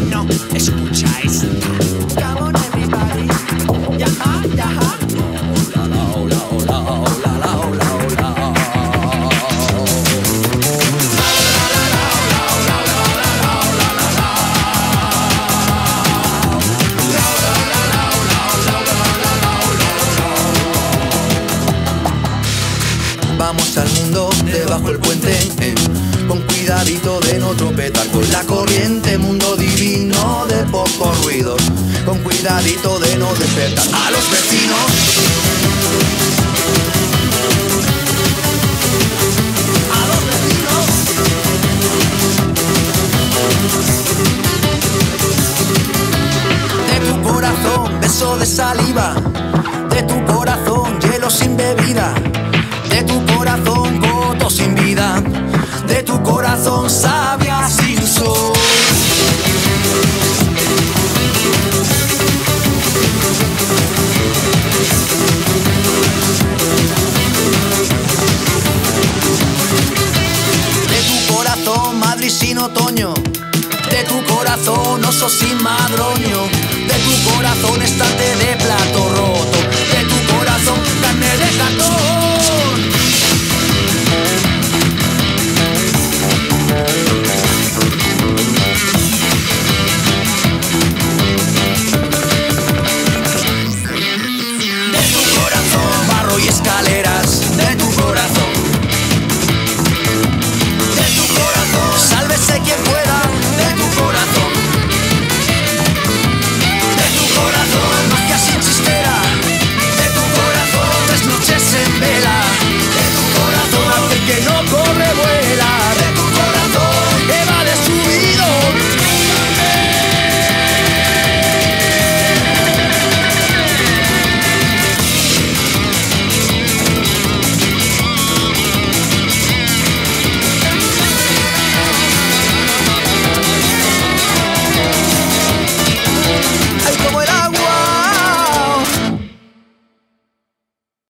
no escucha esta. Come on everybody, yaha, yaha. Hola, hola, hola, hola, hola, hola, hola. Vamos al mundo debajo el puente, con cuidadito de no tropezar con la corriente. Mundo divino de pocos ruidos, con cuidadito de no despertar a los vecinos. A los vecinos. De tu corazón beso de saliva, de tu corazón hielo sin bebida, de tu corazón goto sin vida, de tu corazón savia sin sol. De tu corazón Madrid sin otoño, de tu corazón oso sin madroño, de tu corazón estante de plato roto, de tu corazón carne de cartón.